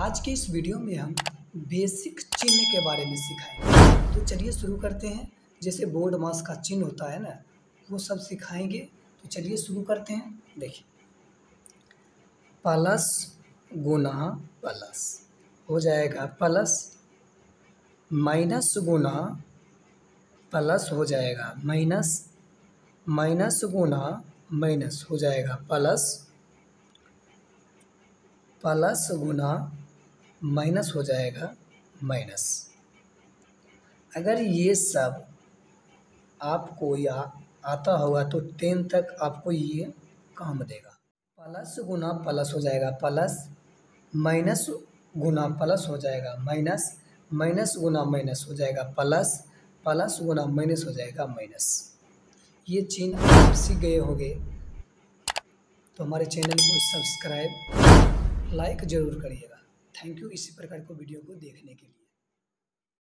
आज के इस वीडियो में हम बेसिक चिन्ह के बारे में सिखाएंगे। तो चलिए शुरू करते हैं। जैसे बोर्ड मास का चिन्ह होता है ना, वो सब सिखाएंगे। तो चलिए शुरू करते हैं। देखिए, प्लस गुना प्लस हो जाएगा प्लस, माइनस गुना प्लस हो जाएगा माइनस, माइनस गुना माइनस हो जाएगा प्लस, प्लस गुना माइनस हो जाएगा माइनस। अगर ये सब आपको या आता होगा तो 10 तक आपको ये काम देगा। प्लस गुना प्लस हो जाएगा प्लस, माइनस गुना प्लस हो जाएगा माइनस, माइनस गुना माइनस हो जाएगा प्लस, प्लस गुना माइनस हो जाएगा माइनस। ये चिन्ह आप सीख गए होंगे। तो हमारे चैनल को सब्सक्राइब, लाइक ज़रूर करिएगा। थैंक यू इसी प्रकार को वीडियो को देखने के लिए।